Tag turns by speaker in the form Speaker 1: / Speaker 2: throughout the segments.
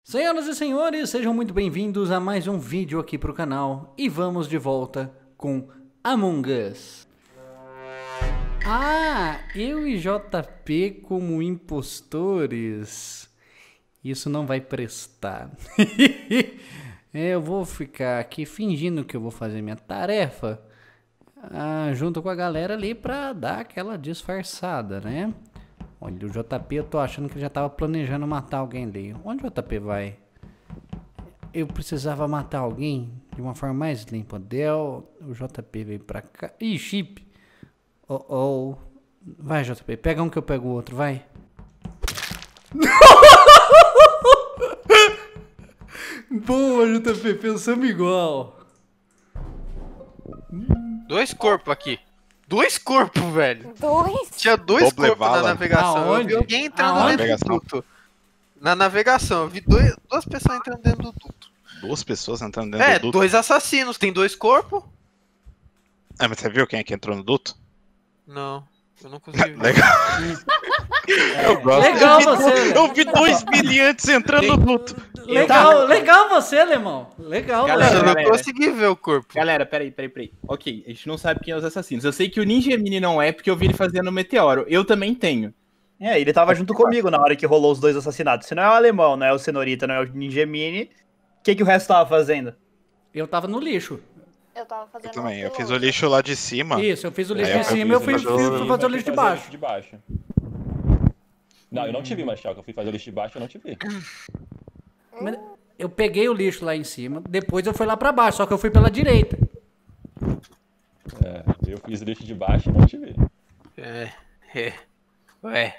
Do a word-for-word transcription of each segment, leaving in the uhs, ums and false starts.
Speaker 1: Senhoras e senhores, sejam muito bem-vindos a mais um vídeo aqui pro canal e vamos de volta com Among Us. Ah, eu e J P como impostores, isso não vai prestar. Eu vou ficar aqui fingindo que eu vou fazer minha tarefa ah, junto com a galera ali pra dar aquela disfarçada, né? Olha, o J P, eu tô achando que ele já tava planejando matar alguém ali. Onde o J P vai? Eu precisava matar alguém de uma forma mais limpa. Del, o J P veio pra cá. Ih, chip. Oh, oh. Vai, J P, pega um que eu pego o outro, vai. Boa, J P, pensamos igual.
Speaker 2: Dois corpos aqui. Dois corpos, velho.
Speaker 3: Dois?
Speaker 2: Tinha dois
Speaker 4: Doble
Speaker 2: corpos
Speaker 4: bala.
Speaker 2: na navegação.
Speaker 1: Aonde?
Speaker 2: Eu vi alguém entrando
Speaker 1: Aonde?
Speaker 2: dentro do duto. Na navegação, eu vi dois, duas pessoas entrando dentro do duto.
Speaker 4: Duas pessoas entrando dentro
Speaker 2: É,
Speaker 4: do duto?
Speaker 2: dois assassinos. Tem dois corpos?
Speaker 4: Ah, mas você viu quem é que entrou no duto?
Speaker 2: Não, eu não consegui ver.
Speaker 4: Legal. Eu gosto.
Speaker 1: Legal
Speaker 4: eu vi,
Speaker 1: você, né?
Speaker 4: Eu vi dois miliantes entrando no duto.
Speaker 1: Legal, legal você, alemão. Legal,
Speaker 5: Galera,
Speaker 2: Eu
Speaker 1: você.
Speaker 2: não
Speaker 5: galera.
Speaker 2: consegui ver o corpo.
Speaker 5: Galera, peraí, peraí, peraí. Ok, a gente não sabe quem é os assassinos. Eu sei que o Ninja Mini não é porque eu vi ele fazendo o meteoro. Eu também tenho.
Speaker 6: É, ele tava junto comigo na hora que rolou os dois assassinatos. Se não é o alemão, não é o Cenorita, não é o Ninja Mini, o que, que o resto tava fazendo?
Speaker 1: Eu tava no lixo.
Speaker 3: Eu tava fazendo
Speaker 4: Eu também, eu
Speaker 3: um
Speaker 4: fiz o lixo lá de cima.
Speaker 1: Isso, eu fiz o lixo
Speaker 4: É,
Speaker 1: de
Speaker 4: eu
Speaker 1: cima e eu fui,
Speaker 4: fiz o
Speaker 1: fui,
Speaker 4: lixo
Speaker 1: fui fazer o lixo de baixo.
Speaker 7: de baixo. Não, eu não te vi, Machado. Eu fui fazer o lixo de baixo, eu não te vi.
Speaker 1: Mas eu peguei o lixo lá em cima, depois eu fui lá pra baixo, só que eu fui pela direita.
Speaker 7: É, eu fiz o lixo de baixo e não te vi.
Speaker 2: É, é. Ué.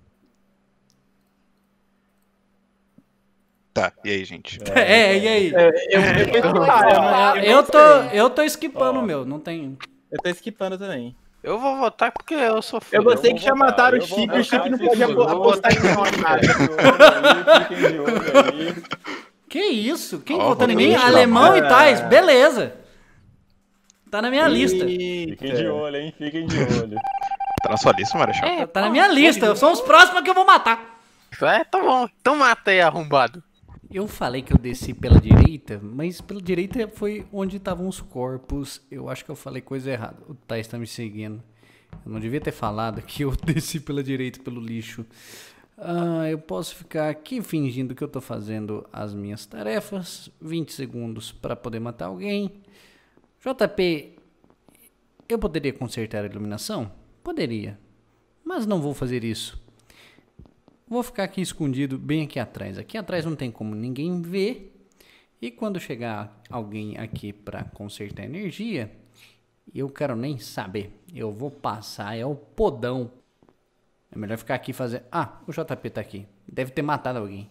Speaker 4: Tá, e aí, gente?
Speaker 1: É, e aí?
Speaker 5: Eu, eu, eu,
Speaker 1: Ah,
Speaker 5: eu,
Speaker 1: eu tô, eu tô skipando o
Speaker 7: Ó.
Speaker 1: meu, não tem...
Speaker 5: eu tô esquipando também.
Speaker 2: Eu vou votar porque eu sou
Speaker 5: Eu
Speaker 2: filho.
Speaker 5: gostei
Speaker 7: Eu
Speaker 5: que
Speaker 7: vou
Speaker 5: já
Speaker 7: votar,
Speaker 5: mataram o
Speaker 7: eu vou
Speaker 5: Chip, o
Speaker 7: votar,
Speaker 5: Chip não
Speaker 7: fiquem
Speaker 5: pode
Speaker 7: de olho,
Speaker 5: apostar em nada.
Speaker 7: Fiquem de olho aí.
Speaker 1: Que isso? Quem
Speaker 4: Ó,
Speaker 1: votou em
Speaker 4: vou
Speaker 1: mim?
Speaker 4: deixar
Speaker 1: Alemão e
Speaker 5: lá.
Speaker 1: Tais, beleza. Tá na minha lista.
Speaker 7: Fiquem de olho, hein? Fiquem de olho.
Speaker 4: Tá na sua lista, Marechal?
Speaker 1: Tá, tá na minha lista, são os próximos que eu vou matar.
Speaker 2: É, tá bom. Então mata aí, arrombado.
Speaker 1: Eu falei que eu desci pela direita, mas pela direita foi onde estavam os corpos. Eu acho que eu falei coisa errada. O Thais tá me seguindo. Eu não devia ter falado que eu desci pela direita pelo lixo. Ah, eu posso ficar aqui fingindo que eu tô fazendo as minhas tarefas. vinte segundos para poder matar alguém. J P, eu poderia consertar a iluminação? Poderia, mas não vou fazer isso. Vou ficar aqui escondido, bem aqui atrás. Aqui atrás não tem como ninguém ver. E quando chegar alguém aqui para consertar energia, eu quero nem saber. Eu vou passar, é o podão. É melhor ficar aqui e fazer... Ah, o J P tá aqui. Deve ter matado alguém.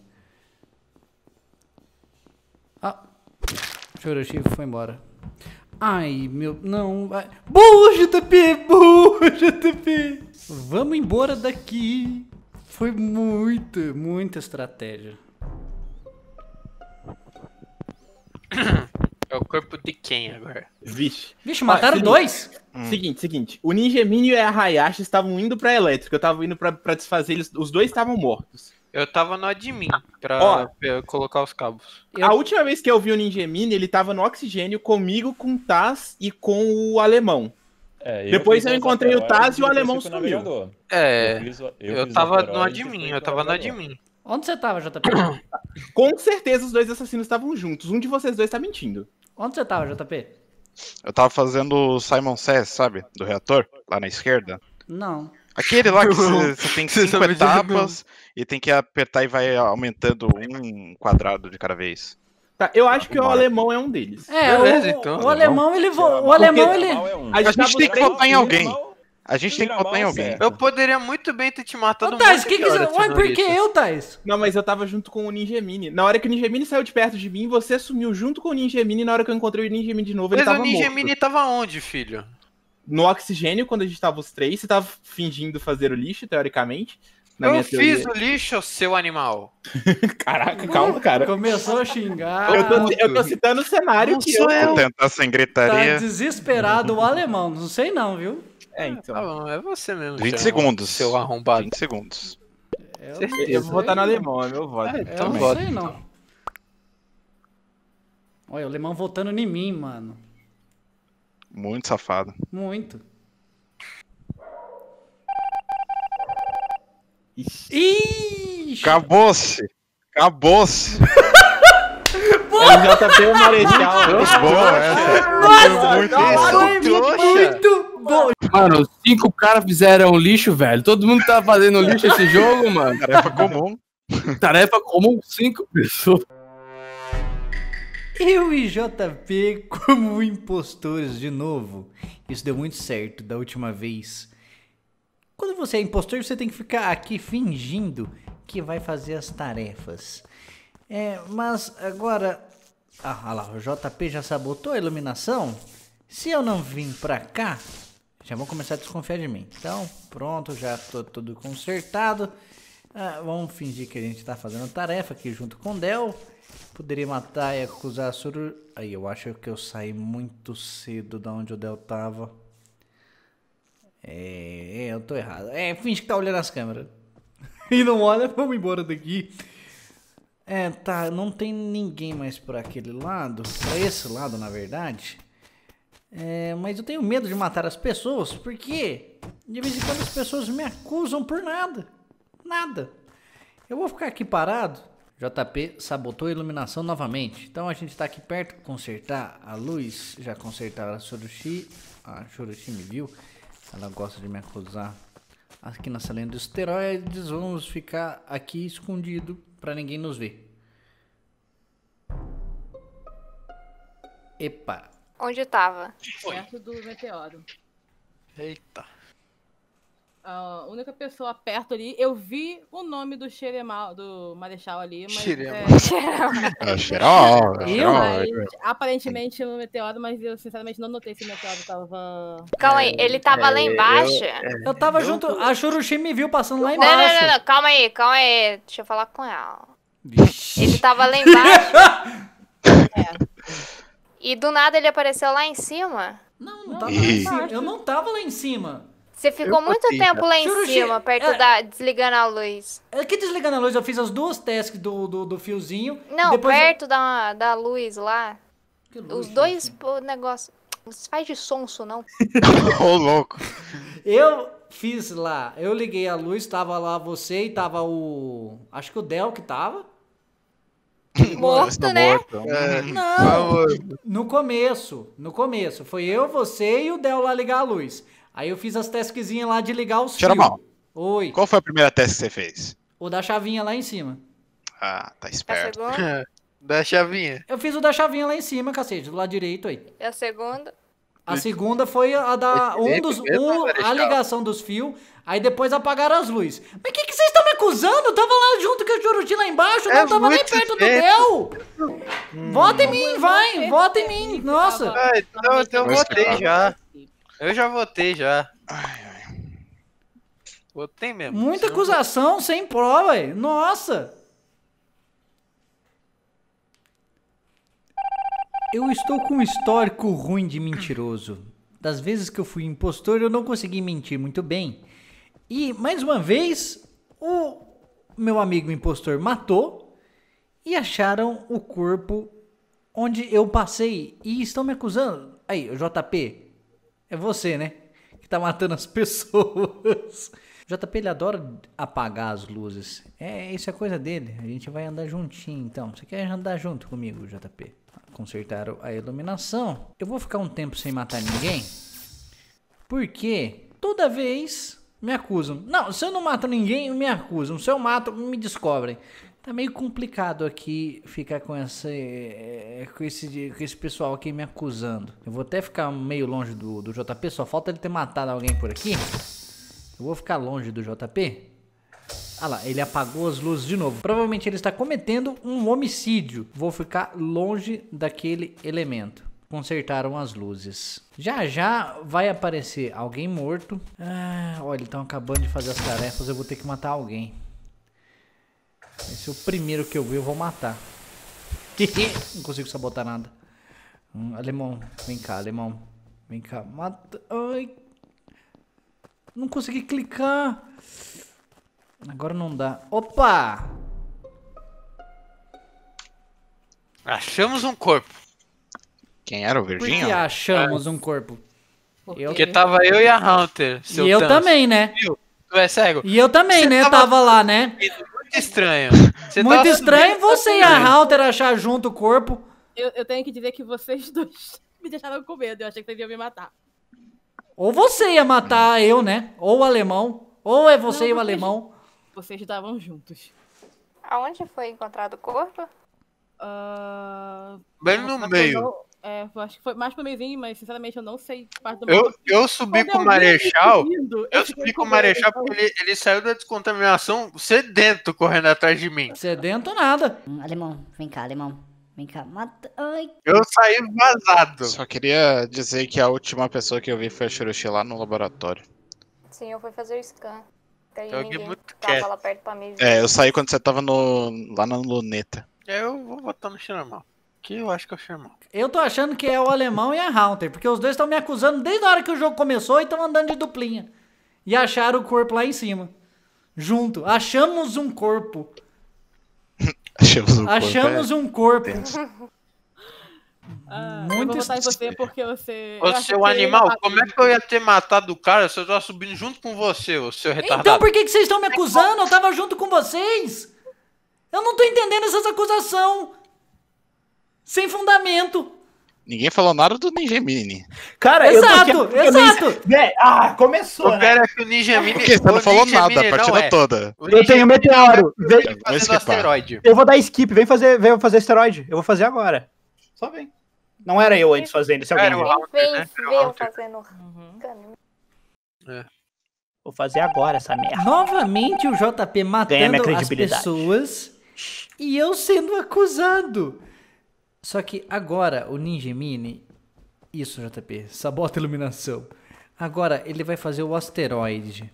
Speaker 1: Ah, o Choroshi foi embora. Ai, meu... Não, vai... Boa, J P! Boa, J P! Vamos embora daqui. Foi muita, muita estratégia.
Speaker 2: É o corpo de quem agora?
Speaker 5: Vixe.
Speaker 1: Vixe, mataram
Speaker 5: seguinte,
Speaker 1: dois?
Speaker 5: Seguinte, seguinte. O Ninja Mini e a Hayashi estavam indo pra elétrica. Eu tava indo pra, pra desfazer eles. Os dois estavam mortos.
Speaker 2: Eu tava no admin pra
Speaker 5: Ó.
Speaker 2: pra colocar os cabos.
Speaker 1: Eu-
Speaker 5: A última vez que eu vi o Ninja Mini, ele tava no oxigênio comigo, com o Taz e com o alemão.
Speaker 7: É,
Speaker 5: Depois
Speaker 7: fiz
Speaker 5: eu
Speaker 7: os
Speaker 5: encontrei o
Speaker 7: asteroides
Speaker 5: Taz e o
Speaker 7: depois
Speaker 5: alemão
Speaker 7: fui pro
Speaker 5: sumiu.
Speaker 7: navegador.
Speaker 2: É,
Speaker 7: fiz o-
Speaker 2: eu,
Speaker 7: fiz os
Speaker 2: tava no
Speaker 7: asteroides e
Speaker 2: admin,
Speaker 7: fui
Speaker 2: eu
Speaker 7: pro
Speaker 2: tava no
Speaker 7: navegador.
Speaker 2: admin.
Speaker 1: Onde você tava, J P?
Speaker 5: Com certeza os dois assassinos estavam juntos. Um de vocês dois tá mentindo.
Speaker 1: Onde você tava, J P?
Speaker 4: Eu tava fazendo o Simon Says, sabe? Do reator, lá na esquerda.
Speaker 1: Não.
Speaker 4: Aquele lá que você você tem
Speaker 2: Você
Speaker 4: cinco
Speaker 2: sabe dizer
Speaker 4: etapas e tem que apertar e vai aumentando um quadrado de cada vez.
Speaker 5: Tá, eu acho que o
Speaker 4: Vambora.
Speaker 5: alemão é um deles.
Speaker 1: É,
Speaker 2: Beleza,
Speaker 1: o,
Speaker 2: então.
Speaker 1: o alemão, ele... vo- O
Speaker 5: Porque-
Speaker 1: alemão, ele...
Speaker 7: Mal é um.
Speaker 5: A
Speaker 4: A gente tem que votar em alguém.
Speaker 7: Mal-
Speaker 4: A gente tem que
Speaker 7: Tira
Speaker 4: votar em
Speaker 7: mal,
Speaker 4: alguém.
Speaker 7: certo.
Speaker 2: Eu poderia muito bem ter te matado
Speaker 1: Ô, Thais,
Speaker 2: muito
Speaker 1: que que
Speaker 2: pior,
Speaker 1: você... Ué, por que
Speaker 2: senhorita.
Speaker 1: eu, Thais?
Speaker 5: Não, mas eu tava junto com o Ninja Mini. Na hora que o Ninja Mini saiu de perto de mim, você sumiu junto com o Ninja Mini. Na hora que eu encontrei o Ninja Mini de novo, ele
Speaker 2: Mas o
Speaker 5: tava
Speaker 2: Ninja
Speaker 5: morto.
Speaker 2: Mini tava onde, filho?
Speaker 5: No oxigênio, quando a gente tava os três, você tava fingindo fazer o lixo, teoricamente. Na
Speaker 2: Eu
Speaker 5: minha
Speaker 2: fiz
Speaker 5: teoria.
Speaker 2: o lixo, seu animal.
Speaker 5: Caraca, calma, cara.
Speaker 1: Começou a xingar.
Speaker 5: Eu tô, eu tô citando o cenário
Speaker 2: Não
Speaker 5: que
Speaker 2: sou
Speaker 5: eu...
Speaker 2: eu.
Speaker 4: Vou tentar sem
Speaker 1: Tá
Speaker 4: gritaria.
Speaker 1: desesperado o alemão. Não sei não, viu?
Speaker 5: É, então.
Speaker 2: Tá bom, é você mesmo.
Speaker 4: vinte
Speaker 2: seu-
Speaker 4: segundos.
Speaker 2: Seu arrombado.
Speaker 4: vinte segundos.
Speaker 1: Eu,
Speaker 2: Certeza.
Speaker 5: Eu vou votar no alemão, é meu voto.
Speaker 2: É,
Speaker 1: eu
Speaker 2: então
Speaker 1: não
Speaker 2: vota.
Speaker 1: sei não. Olha, o alemão votando em mim, mano.
Speaker 4: Muito safado.
Speaker 1: Muito.
Speaker 5: Ixi.
Speaker 1: Ixi!
Speaker 4: Acabou-se! Acabou-se!
Speaker 5: É o J P ou o Marechal.
Speaker 4: Muito boa essa.
Speaker 1: Nossa,
Speaker 4: Muito
Speaker 1: foi
Speaker 4: boa.
Speaker 1: muito bom!
Speaker 3: Mano, cinco caras fizeram lixo, velho. Todo mundo tá fazendo lixo esse jogo, mano.
Speaker 4: Tarefa comum.
Speaker 3: Tarefa comum, cinco pessoas.
Speaker 1: Eu e J P como impostores de novo. Isso deu muito certo da última vez. Quando você é impostor, você tem que ficar aqui fingindo que vai fazer as tarefas. É, mas agora... Ah, olha lá, o J P já sabotou a iluminação. Se eu não vim pra cá, já vão começar a desconfiar de mim. Então, pronto, já tô tudo consertado. Ah, vamos fingir que a gente tá fazendo tarefa aqui junto com o Del. Poderia matar e acusar a Suru... Aí, eu acho que eu saí muito cedo da onde o Del tava. É, eu tô errado. É, finge que tá olhando as câmeras. E não olha, vamos embora daqui. É, tá, não tem ninguém mais por aquele lado. Pra esse lado, na verdade. É, mas eu tenho medo de matar as pessoas, porque de vez em quando as pessoas me acusam por nada. Nada. Eu vou ficar aqui parado. J P sabotou a iluminação novamente. Então a gente tá aqui perto de consertar a luz. Já consertaram a Surushi. A Surushi me viu. Ela gosta de me acusar. Aqui na salinha dos esteroides. Vamos ficar aqui escondido pra ninguém nos ver. Epa.
Speaker 8: Onde tava?
Speaker 9: Perto do meteoro.
Speaker 2: Eita.
Speaker 9: A única pessoa perto ali, eu vi o nome do Xeremal, do Marechal ali, mas
Speaker 2: Xeremal.
Speaker 9: é,
Speaker 4: É, geral.
Speaker 1: Eu?
Speaker 4: geral.
Speaker 9: mas, aparentemente no meteoro, mas eu sinceramente não notei se o meteoro tava...
Speaker 8: Calma aí, ele tava lá embaixo?
Speaker 1: Eu tava junto. A Surushi me viu passando lá
Speaker 8: Não, não,
Speaker 1: embaixo.
Speaker 8: não, não, calma aí, calma aí. Deixa eu falar com ela.
Speaker 1: Vixe.
Speaker 8: Ele tava lá embaixo
Speaker 9: É.
Speaker 8: e do nada ele apareceu lá em cima.
Speaker 1: Não, não tava lá
Speaker 4: Ih.
Speaker 1: em cima. Eu não tava lá em cima.
Speaker 8: Você ficou
Speaker 2: Eu
Speaker 8: muito
Speaker 2: botei,
Speaker 8: tempo lá em
Speaker 1: Surushi,
Speaker 8: cima, perto
Speaker 1: é-
Speaker 8: da... desligando a luz.
Speaker 1: Aqui desligando a luz, eu fiz as duas tasks do, do, do fiozinho.
Speaker 8: Não,
Speaker 1: depois eu-
Speaker 8: perto da, da luz lá.
Speaker 1: Que luz,
Speaker 8: Os dois
Speaker 1: gente?
Speaker 8: pô, negócio. Não se faz de sonso, não.
Speaker 4: Ô, louco.
Speaker 1: Eu fiz lá, eu liguei a luz, tava lá você e tava o... Acho que o Del que tava.
Speaker 8: Morto,
Speaker 4: Tá
Speaker 8: né?
Speaker 4: morto.
Speaker 2: É,
Speaker 1: Não,
Speaker 2: por favor.
Speaker 1: no começo, no começo. Foi eu, você e o Del lá ligar a luz. Aí eu fiz as taskzinhas lá de ligar os fios.
Speaker 4: Xeromal.
Speaker 1: Oi,
Speaker 4: Qual foi a primeira teste que você fez?
Speaker 1: o da chavinha lá em cima.
Speaker 4: Ah, tá
Speaker 8: A
Speaker 4: esperto.
Speaker 8: segunda.
Speaker 2: Da chavinha.
Speaker 1: Eu fiz o da chavinha lá em cima, cacete, do lado direito aí.
Speaker 8: E a segunda.
Speaker 1: A segunda foi a da um
Speaker 2: Esse
Speaker 1: dos
Speaker 2: mesmo,
Speaker 1: um, a
Speaker 2: Marechal.
Speaker 1: ligação dos fios, aí depois apagaram as luzes. Mas que que vocês estão me acusando? Eu tava lá junto com o Juruti lá embaixo, eu
Speaker 2: É
Speaker 1: não tava nem
Speaker 2: muito
Speaker 1: perto do
Speaker 2: tempo.
Speaker 1: Del. Vota em mim, vai, vota em mim. Nossa.
Speaker 2: Ah, então, então eu
Speaker 4: Mas,
Speaker 2: votei
Speaker 4: cara.
Speaker 2: já. Eu já votei já.
Speaker 4: Ai, ai.
Speaker 2: Votei mesmo.
Speaker 1: Muita
Speaker 2: Senão-
Speaker 1: acusação sem prova, velho. Nossa. Eu estou com um histórico ruim de mentiroso. Das vezes que eu fui impostor, eu não consegui mentir muito bem. E, mais uma vez, o meu amigo impostor matou e acharam o corpo onde eu passei. E estão me acusando. Aí, o J P, é você, né? Que tá matando as pessoas. O J P, ele adora apagar as luzes. É, isso é coisa dele. A gente vai andar juntinho, então. Você quer andar junto comigo, J P? Consertaram a iluminação. Eu vou ficar um tempo sem matar ninguém. Porque toda vez me acusam. Não, se eu não mato ninguém, me acusam. Se eu mato, me descobrem. Tá meio complicado aqui ficar com, essa, é, com, esse, com esse pessoal aqui me acusando. Eu vou até ficar meio longe do, do J P. Só falta ele ter matado alguém por aqui. Eu vou ficar longe do J P. Ah lá, ele apagou as luzes de novo. Provavelmente ele está cometendo um homicídio. Vou ficar longe daquele elemento. Consertaram as luzes. Já já vai aparecer alguém morto. Ah, olha, estão acabando de fazer as tarefas. Eu vou ter que matar alguém. Esse é o primeiro que eu vi, eu vou matar. Não consigo sabotar nada. Hum, alemão, vem cá, alemão. Vem cá, mata. Ai. Não consegui clicar. Agora não dá. Opa!
Speaker 2: Achamos um corpo.
Speaker 4: Quem era o
Speaker 1: Por
Speaker 4: verdinho?
Speaker 1: que achamos um corpo? Eu,
Speaker 2: Porque tava eu e a Hunter. Seu
Speaker 1: e eu
Speaker 2: Thanos.
Speaker 1: também, né?
Speaker 2: Tu é cego?
Speaker 1: E eu também,
Speaker 2: Você
Speaker 1: né?
Speaker 2: tava-
Speaker 1: Tava lá, né?
Speaker 2: Muito estranho. Você
Speaker 1: Muito
Speaker 2: tava
Speaker 1: estranho
Speaker 2: subindo-
Speaker 1: você e a Halter achar junto o corpo.
Speaker 9: Eu, eu tenho que dizer que vocês dois me deixaram com medo. Eu achei que vocês iam me matar.
Speaker 1: Ou você ia matar eu, né? Ou o alemão. Ou é você
Speaker 9: Não,
Speaker 1: e o
Speaker 9: vocês-
Speaker 1: alemão.
Speaker 9: Vocês estavam juntos.
Speaker 8: Aonde foi encontrado o corpo?
Speaker 9: Ah,
Speaker 2: Bem
Speaker 9: eu
Speaker 2: no
Speaker 9: acho que
Speaker 2: meio.
Speaker 9: eu não- É, eu acho que foi mais pro meiozinho, mas sinceramente eu não sei parte do
Speaker 2: Eu,
Speaker 9: mapa.
Speaker 2: eu subi
Speaker 9: Quando
Speaker 2: com o
Speaker 9: eu vi ele
Speaker 2: Marechal.
Speaker 9: subindo,
Speaker 2: Eu
Speaker 9: fiquei
Speaker 2: subi com o
Speaker 9: medo,
Speaker 2: Marechal
Speaker 9: então-
Speaker 2: porque ele, ele saiu da descontaminação sedento correndo atrás de mim.
Speaker 1: Sedento nada.
Speaker 10: Hum, Alemão, vem cá, alemão. Vem cá, mata. Ai.
Speaker 2: Eu saí vazado.
Speaker 4: Só queria dizer que a última pessoa que eu vi foi a Shiroshi lá no laboratório.
Speaker 8: Sim, eu fui fazer o scan. Daí
Speaker 2: Eu vi
Speaker 8: ninguém
Speaker 2: muito
Speaker 8: tava
Speaker 2: quieto.
Speaker 8: lá perto pra me ver.
Speaker 4: É, eu saí quando você tava no, lá na luneta.
Speaker 2: Eu vou botar no Xenormal. Que eu acho que é o Xenormal.
Speaker 1: Eu tô achando que é o alemão e a Halter. Porque os dois estão me acusando desde a hora que o jogo começou e estão andando de duplinha. E acharam o corpo lá em cima. Junto. Achamos um corpo.
Speaker 4: Achamos um corpo,
Speaker 1: Achamos um corpo.
Speaker 9: Ah,
Speaker 1: Muito
Speaker 9: eu vou votar em você
Speaker 4: estranho.
Speaker 9: porque você...
Speaker 2: Ô,
Speaker 9: eu acho
Speaker 2: seu
Speaker 9: que ele
Speaker 2: animal,
Speaker 9: matou.
Speaker 2: como é que eu ia ter matado o cara se eu tava subindo junto com você, ô seu retardado?
Speaker 1: Então por que, que vocês estão me acusando? Eu tava junto com vocês. Eu não tô entendendo essas acusações. Sem fundamento.
Speaker 4: Ninguém falou nada do Ninjamini.
Speaker 6: Cara,
Speaker 1: Exato,
Speaker 6: eu tô aqui,
Speaker 1: exato.
Speaker 6: Véi, ah, começou,
Speaker 2: O
Speaker 6: né?
Speaker 2: pior é que o Ninja Mini...
Speaker 4: Porque você não
Speaker 2: o
Speaker 4: falou
Speaker 2: Ninja
Speaker 4: nada a
Speaker 2: Mini
Speaker 4: partida
Speaker 2: não é.
Speaker 4: toda.
Speaker 2: O
Speaker 6: Eu
Speaker 2: Ninja
Speaker 6: tenho
Speaker 2: Mini
Speaker 6: meteoro.
Speaker 2: é
Speaker 6: Vem,
Speaker 2: fazendo
Speaker 4: esquipar.
Speaker 2: asteroide.
Speaker 6: eu vou dar skip. Vem fazer, vem fazer asteroide. Eu vou fazer agora. Só vem. Não era eu antes fazendo, se alguém
Speaker 2: Era o
Speaker 6: viu.
Speaker 8: Quem
Speaker 2: Hunter,
Speaker 8: vem
Speaker 2: né? Era o
Speaker 8: ver eu
Speaker 2: Hunter.
Speaker 8: fazendo
Speaker 9: Uhum.
Speaker 8: caminho?
Speaker 6: Vou fazer agora essa merda.
Speaker 1: Novamente o J P
Speaker 6: Ganha
Speaker 1: matando
Speaker 6: minha
Speaker 1: as
Speaker 6: credibilidade.
Speaker 1: pessoas e eu sendo acusado. Só que agora o Ninja Mini... Isso, J P. Sabota a iluminação. Agora ele vai fazer o asteroide.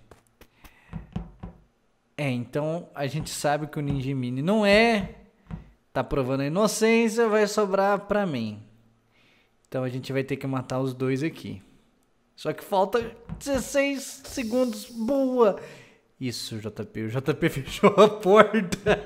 Speaker 1: É, então a gente sabe que o Ninja Mini não é. Tá provando a inocência, vai sobrar pra mim. Então a gente vai ter que matar os dois aqui. Só que falta dezesseis segundos. Boa! Isso, J P. O J P fechou a porta.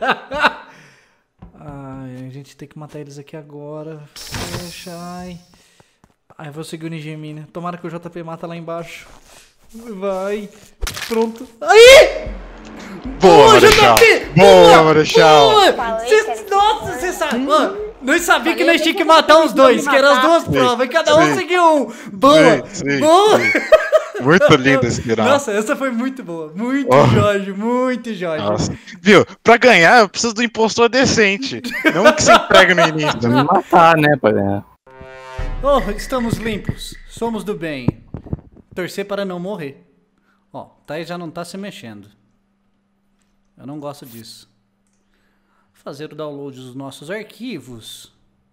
Speaker 1: Ai, a gente tem que matar eles aqui agora. Fecha, ai. Ai, eu vou seguir o Ninja Mini. Tomara que o J P mata lá embaixo. Vai. Pronto. Aí!
Speaker 4: Boa, Marechal. Boa, Marechal.
Speaker 1: Boa!
Speaker 8: Falei
Speaker 1: Cê-
Speaker 8: que era
Speaker 1: nossa,
Speaker 8: esse
Speaker 1: você sabe. Mano, nós sabíamos que nós tínhamos que matar os dois, que eram as duas provas, e cada um
Speaker 4: Sim.
Speaker 1: seguiu um. Boa!
Speaker 4: Sim, sim,
Speaker 1: Boa!
Speaker 4: sim. Muito lindo esse final.
Speaker 1: Nossa, essa foi muito boa. Muito
Speaker 4: Oh.
Speaker 1: Jorge, muito Jorge.
Speaker 4: Nossa. Viu? Pra ganhar, eu preciso do impostor decente. Não que se entregue no início.
Speaker 3: Precisa me matar, né, pra ganhar.
Speaker 1: Oh, estamos limpos. Somos do bem. Torcer para não morrer. Ó, Thay já não tá se mexendo. Eu não gosto disso. Fazer o download dos nossos arquivos.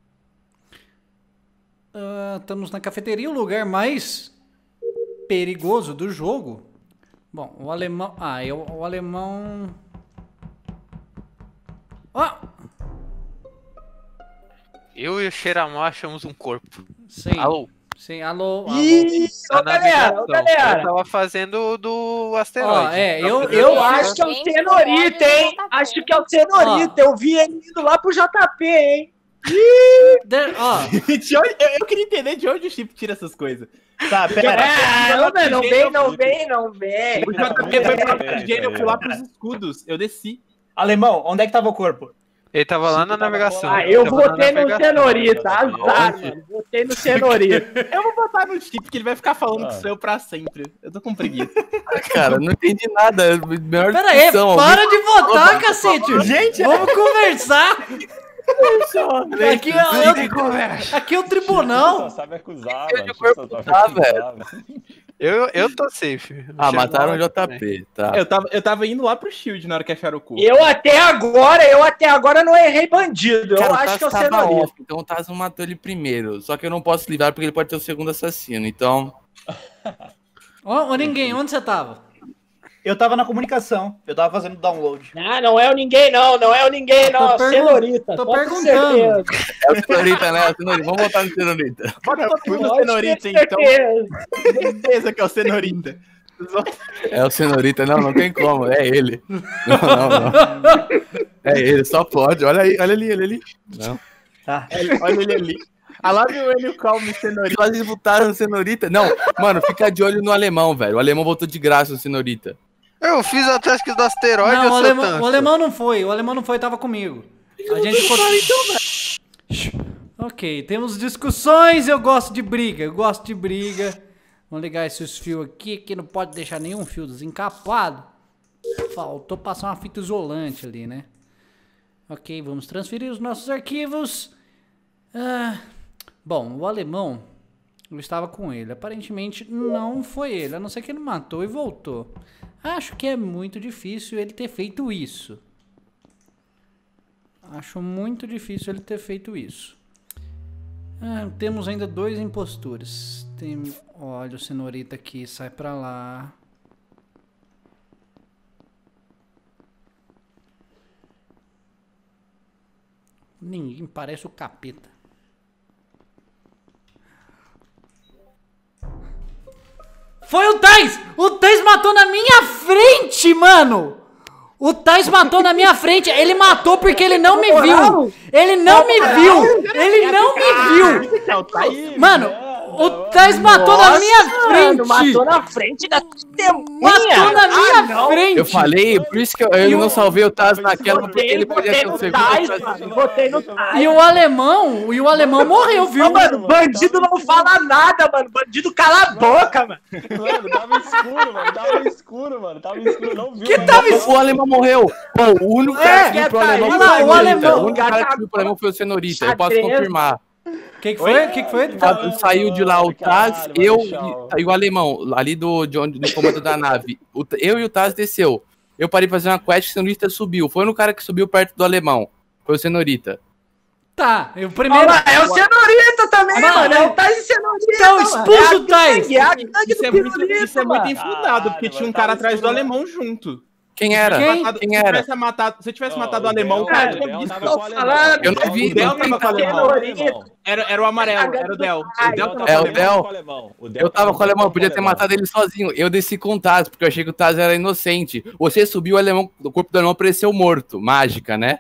Speaker 1: Ah, estamos na cafeteria, o lugar mais perigoso do jogo. Bom, o alemão... Ah, eu, o alemão... Ó!
Speaker 2: Eu e o Xeramal achamos um corpo.
Speaker 1: Sim.
Speaker 2: Alô?
Speaker 1: Sim, alô, alô.
Speaker 6: Ih,
Speaker 2: Na
Speaker 6: ô galera,
Speaker 2: navegação.
Speaker 6: ô galera.
Speaker 2: Eu tava fazendo o do
Speaker 1: Ó,
Speaker 2: asteroide.
Speaker 1: é, eu...
Speaker 6: Eu
Speaker 1: eu
Speaker 6: acho que é o
Speaker 8: Gente,
Speaker 6: Cenorita,
Speaker 8: olha,
Speaker 6: hein?
Speaker 8: J P.
Speaker 6: Acho que é o Cenorita. Eu vi ele indo lá pro J P, hein?
Speaker 1: de- ó,
Speaker 5: De onde- eu, eu queria entender de onde o Chip tira essas coisas.
Speaker 6: Tá, pera.
Speaker 5: Ah,
Speaker 6: não, velho, não vem, não vem, não vem.
Speaker 5: O J P foi pra oxigênio, eu fui lá pros escudos. Eu desci.
Speaker 6: Alemão, onde é que tava o corpo?
Speaker 2: Ele tava lá na navegação.
Speaker 6: Ah,
Speaker 2: Ele
Speaker 6: eu
Speaker 2: tava na
Speaker 6: votei no
Speaker 2: navegação.
Speaker 6: Cenorita, azar, mano. Votei no Cenorita.
Speaker 5: Eu vou botar no Chip, que ele vai ficar falando
Speaker 7: Ah.
Speaker 5: que sou eu pra sempre. Eu tô com preguiça.
Speaker 3: Cara, não entendi nada. É a melhor
Speaker 1: pera aí,
Speaker 3: discussão.
Speaker 1: para de votar, cacete!
Speaker 6: Gente,
Speaker 1: Vamos conversar! Aqui é, o- aqui é o
Speaker 7: Só
Speaker 1: tribunal.
Speaker 7: sabe acusar,
Speaker 3: Ele
Speaker 7: mano.
Speaker 3: foi
Speaker 7: Só sabe
Speaker 3: acusar,
Speaker 7: acusar, velho.
Speaker 2: Eu, eu tô safe.
Speaker 3: Ah, mataram o
Speaker 2: Xeramal
Speaker 3: J P, tá.
Speaker 5: Eu tava, eu tava indo lá pro Shield na hora que acharam o cu.
Speaker 6: Eu até agora, eu até agora não errei bandido. Eu
Speaker 3: Cara, o
Speaker 6: acho que é o
Speaker 3: Tazo tava
Speaker 6: Cenorita.
Speaker 3: off, então o Tazo matou ele primeiro. Só que eu não posso livrar porque ele pode ter o segundo assassino. Então,
Speaker 1: Ó, ó, ninguém, onde você tava?
Speaker 6: Eu tava na comunicação. Eu tava fazendo download. Ah, não é o ninguém, não. Não é o ninguém,
Speaker 1: Tô
Speaker 6: não. É o
Speaker 1: pergun-
Speaker 6: Cenorita.
Speaker 1: tô
Speaker 6: pode ter
Speaker 1: perguntando.
Speaker 6: certeza.
Speaker 3: é o Cenorita, né? É o Cenorita. Vamos votar no Cenorita.
Speaker 5: Bota todo mundo no
Speaker 6: Pode ter
Speaker 5: Cenorita, então.
Speaker 6: certeza.
Speaker 5: Certeza que é o Cenorita.
Speaker 3: É o Cenorita. Não, não tem como. É ele. Não, não, não. É ele, só pode. Olha aí, olha ali, olha ali. Não.
Speaker 6: Tá.
Speaker 5: Olha ele ali. I love you when you call me Senorita.
Speaker 3: Eles votaram no Senorita. Não, mano, fica de olho no alemão, velho. O alemão votou de graça no Senorita.
Speaker 2: Eu fiz a task do asteroide,
Speaker 1: Não,
Speaker 2: eu
Speaker 1: o
Speaker 2: sou
Speaker 1: alemão,
Speaker 2: tanto.
Speaker 1: o alemão não foi. O alemão não foi, tava comigo. A gente ficou... Ok, temos discussões. Eu gosto de briga. Eu gosto de briga. Vamos ligar esses fios aqui, que não pode deixar nenhum fio desencapado. Faltou passar uma fita isolante ali, né? Ok, vamos transferir os nossos arquivos. Ah, bom, o alemão, eu estava com ele. Aparentemente não foi ele, a não ser que ele matou e voltou. Acho que é muito difícil ele ter feito isso. Acho muito difícil ele ter feito isso. Ah, temos ainda dois impostores. Tem, olha o Senorita aqui, sai pra lá. Ninguém parece o capeta. Foi o Tais! O Tais matou na minha frente, mano! O Tais matou na minha frente. Ele matou porque ele não me viu. Ele não me viu. Ele não me viu. Mano, o Tais matou na minha frente.
Speaker 11: Matou na frente da testemunha.
Speaker 1: Matou na minha frente.
Speaker 3: Eu falei, por isso que eu, eu não salvei o Taz naquela, porque ele podia ter o
Speaker 11: segundo. Botei no Tais.
Speaker 1: E o alemão, e o alemão morreu, viu?
Speaker 11: Ô, mano, bandido não fala nada, mano. Bandido cala a boca, mano.
Speaker 7: Mano, tava escuro, mano. Tava escuro, mano. Tava escuro, não viu.
Speaker 1: Que tava escuro?
Speaker 3: O alemão morreu. Pô, o único cara que viu pro alemão foi o
Speaker 1: o
Speaker 3: Senorita.
Speaker 1: alemão-
Speaker 3: O único cara que viu pro alemão foi o Senorita. Eu posso confirmar.
Speaker 1: O que, que foi? O que, que foi?
Speaker 3: Tá- Saiu de lá o Taz,
Speaker 7: Caralho,
Speaker 3: eu
Speaker 7: Marechal.
Speaker 3: e, e o alemão, ali do, de onde, do comando da nave. O T- eu e o Taz desceu. Eu parei pra fazer uma quest, o Senorita subiu. Foi no cara que subiu perto do alemão. Foi o Senorita.
Speaker 1: Tá, eu primeiro.
Speaker 11: Olha lá, é o Senorita também,
Speaker 1: Mano,
Speaker 11: mano. É o Tais e Senorita.
Speaker 1: Então,
Speaker 11: mano.
Speaker 1: expulsa
Speaker 11: É
Speaker 1: o Tais.
Speaker 11: É a gangue
Speaker 5: Isso
Speaker 11: do
Speaker 5: é muito,
Speaker 11: pirulito,
Speaker 5: isso é muito
Speaker 11: mano.
Speaker 5: infundado, porque tinha um cara atrás do alemão junto.
Speaker 3: Quem era?
Speaker 1: Quem?
Speaker 5: Matado-
Speaker 3: Quem
Speaker 5: se
Speaker 3: era?
Speaker 5: tivesse matado, se tivesse
Speaker 7: Ó,
Speaker 5: matado o
Speaker 7: o
Speaker 5: alemão, o
Speaker 7: Del-
Speaker 5: cara
Speaker 7: o
Speaker 5: tinha
Speaker 7: Del
Speaker 5: visto.
Speaker 7: tava com o alemão.
Speaker 11: falando.
Speaker 3: Eu não vi,
Speaker 5: O Del
Speaker 3: não vi.
Speaker 5: tava com o alemão.
Speaker 11: Senorita.
Speaker 5: Era, era o amarelo, era o Del. O Del tava
Speaker 3: É,
Speaker 5: com
Speaker 3: o Del. Eu tava com o alemão, eu podia ter matado ele sozinho. Eu desci com o Taz, porque eu achei que o Taz era inocente. Você subiu, o alemão, o corpo do alemão apareceu morto. Mágica, né?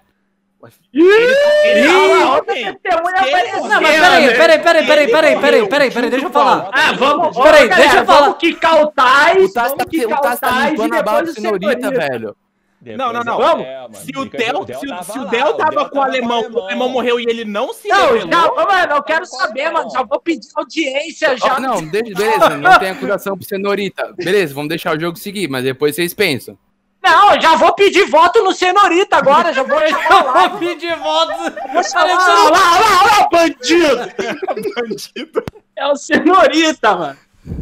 Speaker 11: Ele
Speaker 5: Ih,
Speaker 11: fala, outra
Speaker 5: quem?
Speaker 11: testemunha
Speaker 5: Quem?
Speaker 11: apareceu.
Speaker 1: Não, mas peraí, peraí, peraí, peraí, peraí, peraí, peraí, peraí, deixa eu falar.
Speaker 11: Ah, vamos,
Speaker 1: Peraí,
Speaker 11: ô, galera,
Speaker 1: deixa eu falar.
Speaker 11: Vamos quicar o Tais,
Speaker 3: O Taz
Speaker 11: vamos
Speaker 3: tá,
Speaker 11: quicar
Speaker 3: o Taz tá
Speaker 11: Tais e
Speaker 3: limpando a bala do
Speaker 11: depois o
Speaker 3: Senorita,
Speaker 11: Senorita.
Speaker 3: velho.
Speaker 5: Não, não, não.
Speaker 11: Vamos.
Speaker 5: Se o Del, se, o- se o Del tava com o alemão, o alemão morreu e ele não se
Speaker 11: Não,
Speaker 5: revelou.
Speaker 11: calma, mano, eu quero saber, mano. Já vou pedir audiência já.
Speaker 3: Ó, não, deixa, beleza, não tem acusação pro Senorita. Beleza, vamos deixar o jogo seguir, mas depois vocês pensam.
Speaker 11: Não, eu já vou pedir voto no Senorita agora, já vou chamar lá.
Speaker 1: Eu vou pedir voto.
Speaker 11: Vou chamar lá, lá, lá, lá, bandido.
Speaker 5: Bandido.
Speaker 11: É o Senorita, mano.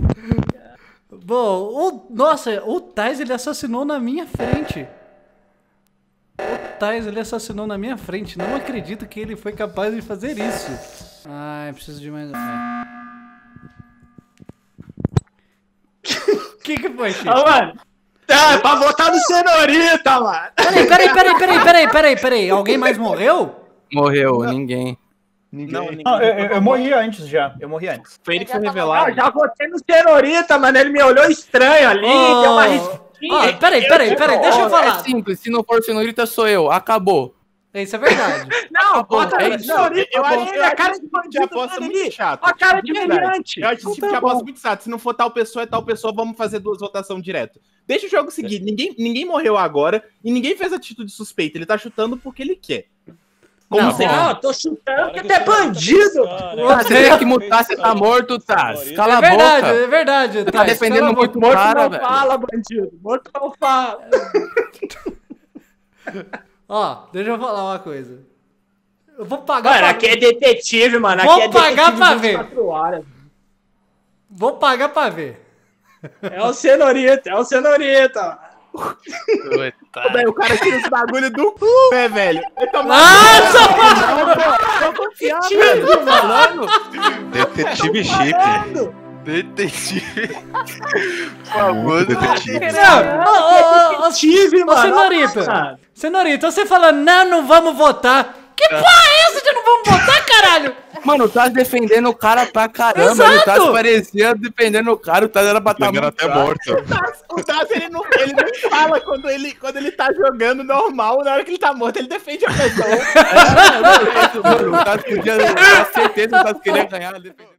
Speaker 1: Bom, o, nossa, o Tais ele assassinou na minha frente. O Tais ele assassinou na minha frente. Não acredito que ele foi capaz de fazer isso. Ai, preciso de mais. O que que foi, Chico?
Speaker 11: Ô, mano. É, pra votar no Senorita, mano.
Speaker 1: Peraí, peraí, peraí, peraí, peraí, peraí, peraí. Alguém mais morreu?
Speaker 3: Morreu, ninguém.
Speaker 5: Não, ninguém.
Speaker 6: Não, eu, eu- eu morri antes já. Eu morri antes.
Speaker 5: Foi ele que foi
Speaker 11: Ah,
Speaker 5: revelado.
Speaker 11: eu já votei no Senorita, mano. Ele me olhou estranho ali,
Speaker 1: Oh.
Speaker 11: deu uma risquinha.
Speaker 1: Ó, peraí, peraí, peraí, deixa eu
Speaker 3: É
Speaker 1: falar.
Speaker 3: simples, se não for o Senorita, sou eu. Acabou.
Speaker 1: Isso é verdade.
Speaker 11: Não,
Speaker 3: Acabou,
Speaker 11: bota
Speaker 3: é
Speaker 11: no
Speaker 3: isso.
Speaker 11: Senorita,
Speaker 5: Eu acho
Speaker 11: ele
Speaker 5: que
Speaker 11: é a cara de
Speaker 5: de
Speaker 11: bandido
Speaker 5: aposta
Speaker 11: dele
Speaker 5: muito
Speaker 11: ali.
Speaker 5: chato.
Speaker 11: Ó a cara de
Speaker 5: verdade.
Speaker 11: brilhante.
Speaker 5: Eu acho esse tipo de aposta muito chato. Se não for tal pessoa, é tal pessoa, vamos fazer duas votações direto. Deixa o jogo seguir. Ninguém, ninguém morreu agora e ninguém fez atitude suspeita. Ele tá chutando porque ele quer. Como
Speaker 1: Não,
Speaker 5: sempre.
Speaker 11: Não, eu tô chutando porque tu é bandido.
Speaker 3: Você tem que mutar, você tá morto, Taz. Cala
Speaker 1: É
Speaker 3: a
Speaker 1: verdade,
Speaker 3: boca.
Speaker 1: é verdade.
Speaker 3: Você tá
Speaker 1: Tais,
Speaker 3: defendendo
Speaker 1: cala a
Speaker 3: muito o
Speaker 11: Morto
Speaker 3: cara,
Speaker 11: não
Speaker 3: velho.
Speaker 11: fala, bandido. Morto não fala.
Speaker 1: Ó, deixa eu falar uma coisa. Eu vou pagar
Speaker 11: Mano,
Speaker 1: pra
Speaker 11: aqui é detetive, mano.
Speaker 1: Vou
Speaker 11: Aqui é
Speaker 1: pagar
Speaker 11: detetive
Speaker 1: pra ver.
Speaker 11: vinte e quatro horas.
Speaker 1: Vou pagar pra ver.
Speaker 11: É o Senorita, é o Senorita.
Speaker 5: Ô, velho, o cara tira esse bagulho do pé, velho. Ele tá
Speaker 1: Nossa!
Speaker 4: Detetive Chip.
Speaker 2: Detetive. Famoso detetive.
Speaker 1: Não, ô, ô, ô, ô,
Speaker 11: Detetive,
Speaker 1: ô,
Speaker 11: mano.
Speaker 1: Senorita.
Speaker 11: Nossa.
Speaker 1: Senorita, você fala, não, não vamos votar. Que porra é essa de não vamos votar, caralho?
Speaker 3: Mano, o Taz defendendo o cara pra caramba.
Speaker 1: Exato.
Speaker 3: O Taz parecia defendendo o cara. O Taz era pra estar
Speaker 4: Ele era
Speaker 3: muito
Speaker 4: até
Speaker 3: fraco.
Speaker 4: morto.
Speaker 5: O Taz, ele não, ele não fala quando ele, quando ele tá jogando normal, na hora que ele tá morto, ele defende a pessoa.
Speaker 3: É, não, não, é isso, mano. O Taz podia, com certeza, o Taz queria ganhar, defender.